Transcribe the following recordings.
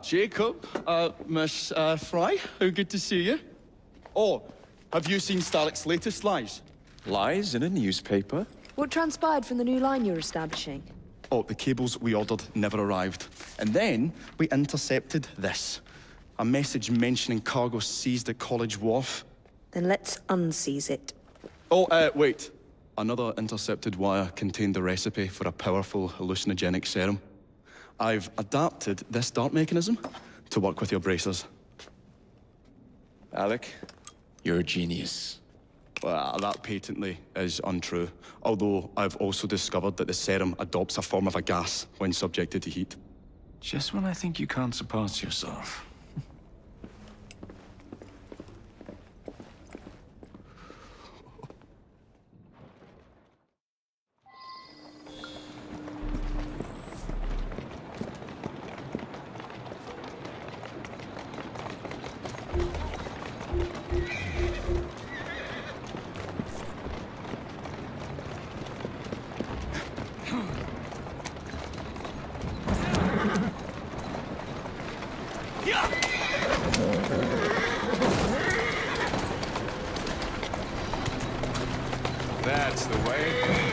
Jacob. Miss Fry, how good to see you. Oh, have you seen Starrick's latest lies? Lies in a newspaper? What transpired from the new line you're establishing? Oh, the cables we ordered never arrived. And then we intercepted this. A message mentioning cargo seized at College Wharf. Then let's unseize it. Oh, wait. Another intercepted wire contained the recipe for a powerful hallucinogenic serum. I've adapted this dart mechanism to work with your bracers. Alec, you're a genius. Well, that patently is untrue. Although I've also discovered that the serum adopts a form of a gas when subjected to heat. Just when I think you can't surpass yourself. That's the way.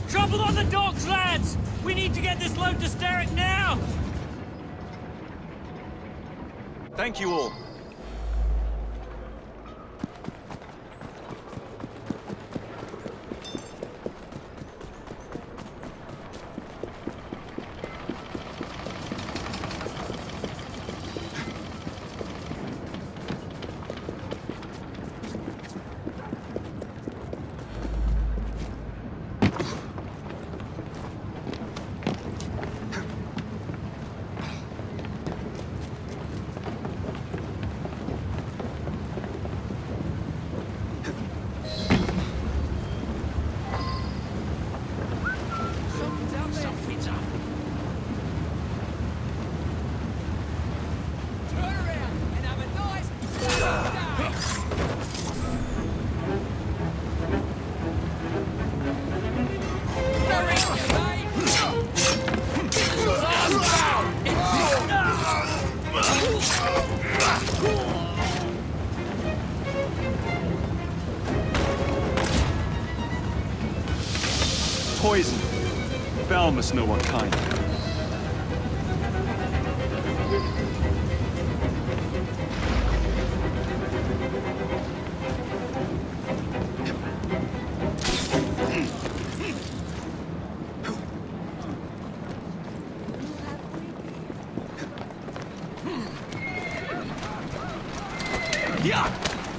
Trouble on the docks, lads! We need to get this load to Starrick now! Thank you all. Poison. Bell must know what kind. Yeah!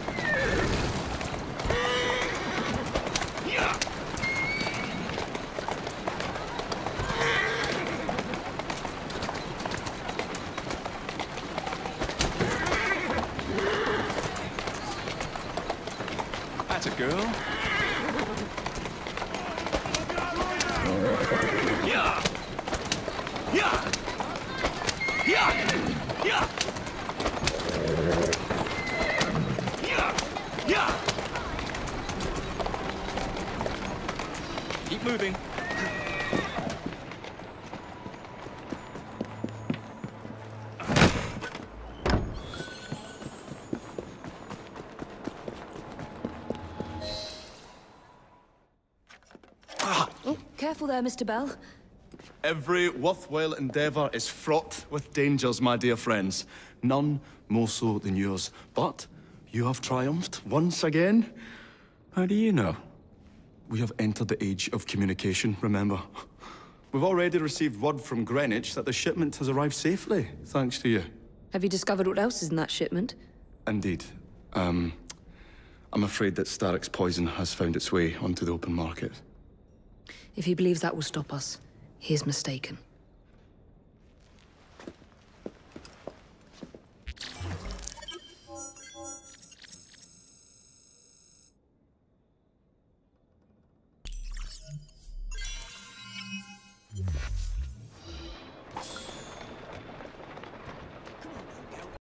That's a girl. Yeah! Yeah! Yeah! Yeah! Yeah! Yeah! Keep moving. Oh, careful there, Mr. Bell. Every worthwhile endeavor is fraught with dangers, my dear friends. None more so than yours. But you have triumphed once again. How do you know? We have entered the age of communication, remember? We've already received word from Greenwich that the shipment has arrived safely, thanks to you. Have you discovered what else is in that shipment? Indeed. I'm afraid that Starrick's poison has found its way onto the open market. If he believes that will stop us, he is mistaken.